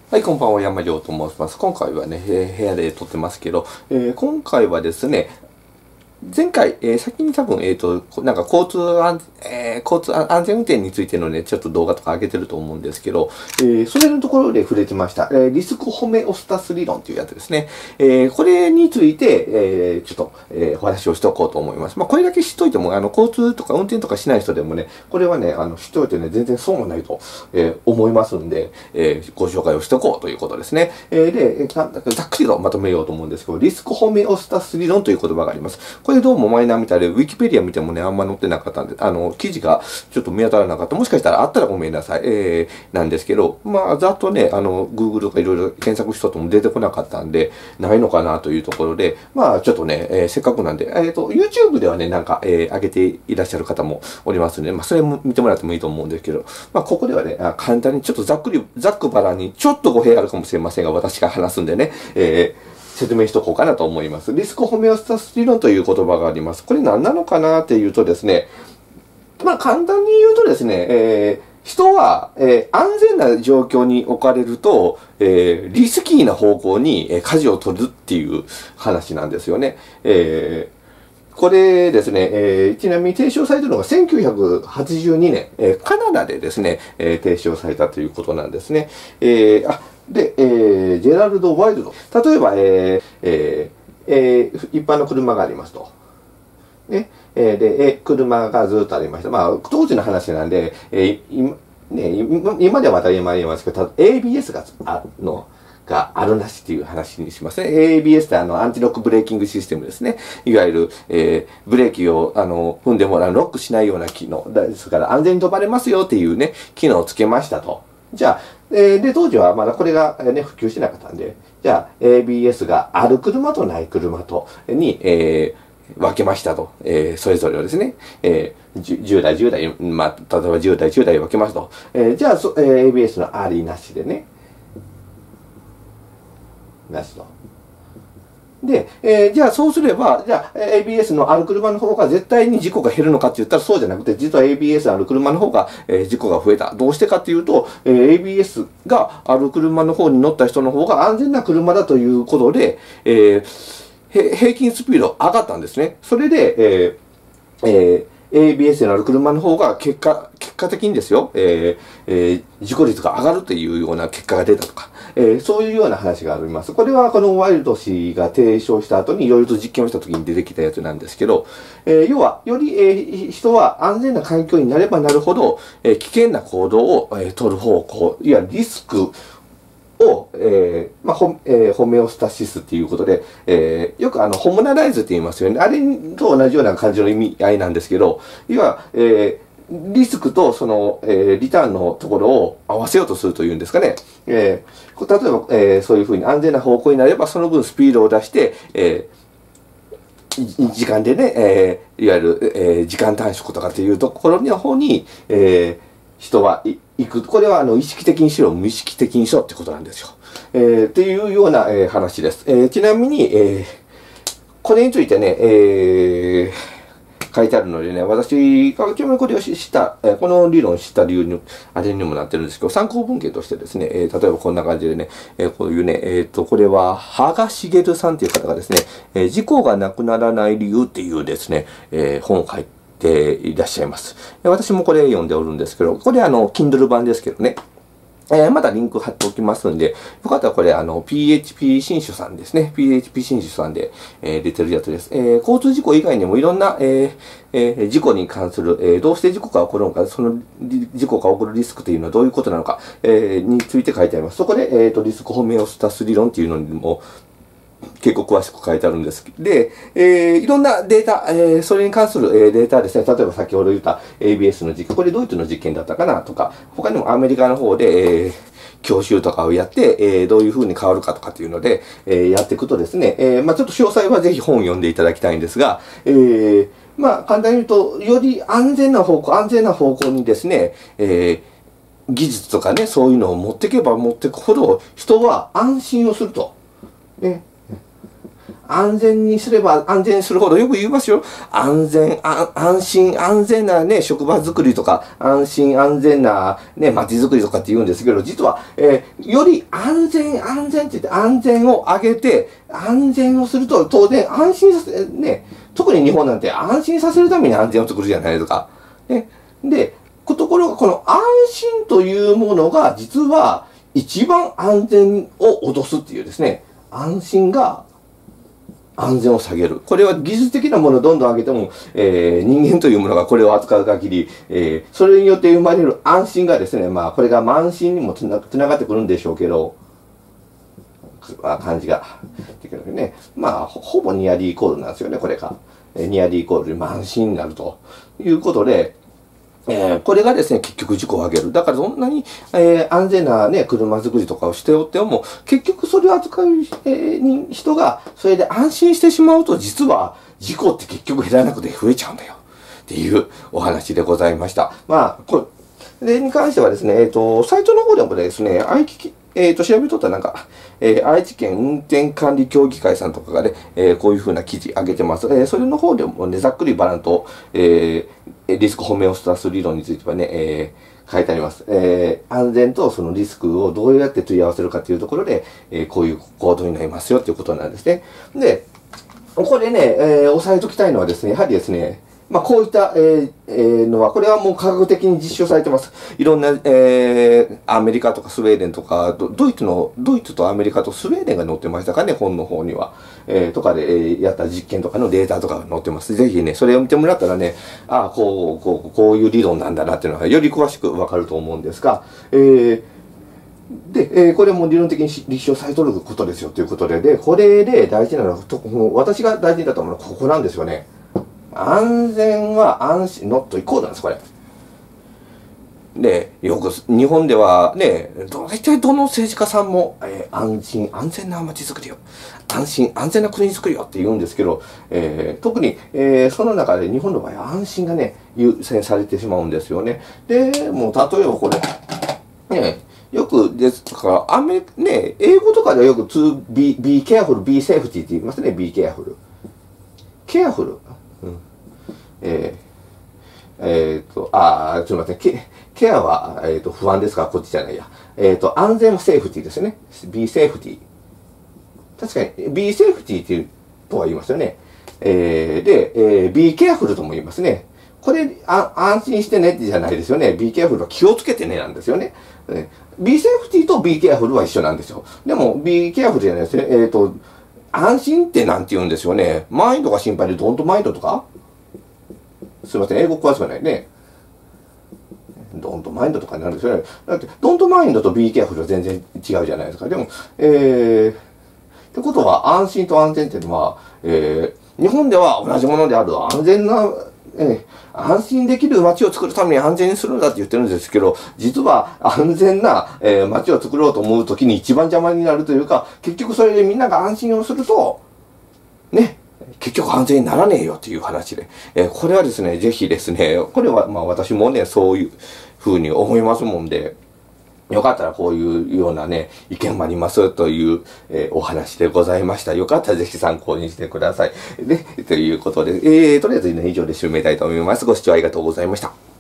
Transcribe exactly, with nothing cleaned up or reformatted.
はい、こんばんは、山亮と申します。今回はね、えー部屋で撮ってますけど、えー今回はですね、前回、えー先に多分、えっと、こなんか交通安、えー交通安安全運転についてのね、ちょっと動画とか上げてると思うんですけど、えーそれのところで触れてました、えーリスクホメオスタス理論というやつですね。えーこれについて、えーちょっと、えーお話をしておこうと思います。まあ、これだけ知っといても、あの、交通とか運転とかしない人でもね、これはね、あの、知っておいてね、全然損はないと、えー思いますんで、えーご紹介をしておこうということですね。えーで、えーなざっくりとまとめようと思うんですけど、リスクホメオスタス理論という言葉があります。これどうもマイナーみたいで、ウィキペディア見てもね、あんま載ってなかったんで、あの、記事がちょっと見当たらなかった。もしかしたらあったらごめんなさい。えー、なんですけど、まあ、ざっとね、あの、Google とかいろいろ検索しとっても出てこなかったんで、ないのかなというところで、まあ、ちょっとね、えーせっかくなんで、えっと、YouTube ではね、なんか、えー上げていらっしゃる方もおりますので、まあ、それも見てもらってもいいと思うんですけど、まあ、ここではね、あ簡単にちょっとざっくり、ざっくばらんに、ちょっと語弊あるかもしれませんが、私が話すんでね、えー説明しとこうかなと思います。リスクホメオスタス理論という言葉があります。これ何なのかなっていうとですね、まあ簡単に言うとですね、えー人は、えー安全な状況に置かれると、えーリスキーな方向に、えー舵を取るっていう話なんですよね。えーこれですね、えーちなみに提唱されたのがせんきゅうひゃくはちじゅうにねん、えーカナダでですね、えー提唱されたということなんですね。えーあで、えージェラルド・ワイルド。例えば、えーえーえー一般の車がありますと。ね。えーで、えー車がずっとありました。まあ、当時の話なんで、えー今ね、今今では当たり前に言いますけど、た エービーエス があの、があるなしっていう話にしますね。エービーエス ってあの、アンチロックブレーキングシステムですね。いわゆる、えーブレーキを、あの、踏んでもらう、ロックしないような機能。ですから、安全に飛ばれますよっていうね、機能をつけましたと。じゃあ、えーで、当時はまだこれが、ね、普及してなかったんで、じゃあ、エービーエス がある車とない車と、に、えー分けましたと。えーそれぞれをですね、えーじゅじゅうだい、じゅうだい、まあ、例えばじゅうだい、じゅうだい分けますと。えーじゃあ、そえーエービーエス のありなしでね、なしと。で、えーじゃあそうすれば、じゃあ エービーエス のある車の方が絶対に事故が減るのかって言ったらそうじゃなくて、実は エービーエス ある車の方が、えー事故が増えた。どうしてかっていうと、えーエービーエス がある車の方に乗った人の方が安全な車だということで、えーへ平均スピード上がったんですね。それで、えーえー エービーエス のある車の方が結果、結果的にですよ、えーえー事故率が上がるというような結果が出たとか、えーそういうような話があります。これはこのワイルド氏が提唱した後にいろいろと実験をした時に出てきたやつなんですけど、えー要は、より、えー人は安全な環境になればなるほど、えー危険な行動を、えー取る方向、いわゆるリスクを、えーまあホえーホメオスタシスっていうことで、えーよくあの、ホモナライズって言いますよね。あれと同じような感じの意味合いなんですけど、要は、えーリスクとその、えーリターンのところを合わせようとするというんですかね。えー例えば、えーそういうふうに安全な方向になれば、その分スピードを出して、えー時間でね、えーいわゆる、えー時間短縮とかっていうところの方に、えー人はい行く。これはあの意識的にしろ、無意識的にしろってことなんですよ。えーっていうような、えー話です。えーちなみに、えーこれについてね、えー書いてあるのでね、私が興味これを知った、えーこの理論を知った理由に、あれにもなってるんですけど、参考文献としてですね、えー例えばこんな感じでね、えーこういうね、えっ、と、これは、羽賀茂さんという方がですね、えー事故がなくならない理由っていうですね、えー本を書いていらっしゃいます。私もこれ読んでおるんですけど、これはあの、Kindle 版ですけどね。えー、またリンク貼っておきますんで、よかったらこれ、あの、ピーエイチピー 新書さんですね。ピーエイチピー 新書さんで、えー出てるやつです。えー交通事故以外にもいろんな、えーえー事故に関する、えーどうして事故が起こるのか、そのリ事故が起こるリスクというのはどういうことなのか、えーについて書いてあります。そこで、えっ、と、リスクホメオスタス理論っていうのにも、結構詳しく書いてあるんです。で、えーいろんなデータ、えーそれに関する、えーデータですね。例えば先ほど言った エービーエス の実験、これドイツの実験だったかなとか、他にもアメリカの方で、えー教習とかをやって、えーどういう風に変わるかとかっていうので、えーやっていくとですね、えーまあちょっと詳細はぜひ本を読んでいただきたいんですが、えーまあ簡単に言うと、より安全な方向、安全な方向にですね、えー技術とかね、そういうのを持っていけば持っていくほど、人は安心をすると。ね、 安全にすれば安全にするほどよく言いますよ。安全、あ安心、安全なね、職場づくりとか、安心、安全なね、街づくりとかって言うんですけど、実は、えー、より安全、安全って言って安全を上げて、安全をすると当然安心させ、ね、特に日本なんて安心させるために安全を作るじゃないですか。ね。で、ところがこの安心というものが実は一番安全を脅すっていうですね、安心が安全を下げる。これは技術的なものをどんどん上げても、えー、人間というものがこれを扱う限り、えー、それによって生まれる安心がですね、まあこれが慢心にもつな、つながってくるんでしょうけど、感じができるね。まあほ、ほぼニアリーイコールなんですよね、これが。ニアリーイコールで慢心になるということで、えー、これがですね、結局事故を上げる。だからそんなに、えー、安全なね、車作りとかをしておっても、結局それを扱う、えー、人が、それで安心してしまうと、実は事故って結局減らなくて増えちゃうんだよ。っていうお話でございました。まあ、これに関してはですね、えっと、サイトの方でもですね、愛機えっ、ー、と、調べとったらなんか、えー、愛知県運転管理協議会さんとかがね、えー、こういうふうな記事上げてます。えー、それの方でもね、ざっくりバランと、えー、リスクホメオスタス理論についてはね、えー、書いてあります。えー、安全とそのリスクをどうやって問い合わせるかというところで、えー、こういう行動になりますよということなんですね。で、これね、えー、押さえておきたいのはですね、やはりですね、まあ、こういった、えーえー、のは、これはもう科学的に実証されてます。いろんな、えー、アメリカとかスウェーデンとか、ドイツの、ドイツとアメリカとスウェーデンが載ってましたかね、本の方には。えー、とかで、えー、やった実験とかのデータとかが載ってます。ぜひね、それを見てもらったらね、ああ、こう、こう、こういう理論なんだなっていうのがより詳しくわかると思うんですが、えーで、えー、これも理論的に立証されとることですよということで、で、これで大事なのは、と私が大事だと思うのはここなんですよね。安全は安心、ノットイコールなんです、これ。で、よく、日本ではね、大体どの政治家さんも、えー、安心、安全な街づくりを、安心、安全な国づくりをって言うんですけど、えー、特に、えー、その中で日本の場合は安心がね、優先されてしまうんですよね。で、もう例えばこれ、ね、よくですから、アメ、ね、英語とかではよく to be, be careful, be safety って言いますね、be careful。careful。うん、えー、えー、と、あー、すみません。ケ、ケアは、えー、と不安ですから、こっちじゃないや。えっ、ー、と、安全はセーフティーですよね。be safety。確かに、be safety っていうとは言いますよね。えー、で、えー、be careful とも言いますね。これ、あ、安心してねってじゃないですよね。be careful は気をつけてねなんですよね。be safety と be careful は一緒なんですよ。でも、be careful じゃないですね。えっ、ー、と、安心ってなんて言うんですよね。マインドが心配でドントマインドとかすいません、英語詳しくないね。ドントマインドとかになるんですよね。だって、ドントマインドと be careful は全然違うじゃないですか。でも、えー、ってことは安心と安全っていうのは、えー、日本では同じものである安全な、えー、安心できる街を作るために安全にするんだって言ってるんですけど、実は安全な、えー、街を作ろうと思うときに一番邪魔になるというか、結局それでみんなが安心をすると、ね、結局安全にならねえよっていう話で、えー、これはですね、ぜひですね、これはまあ私もね、そういうふうに思いますもんで、よかったらこういうようなね、意見もありますという、えー、お話でございました。よかったらぜひ参考にしてください。で、ということで、えー、とりあえずね、以上で締めたいと思います。ご視聴ありがとうございました。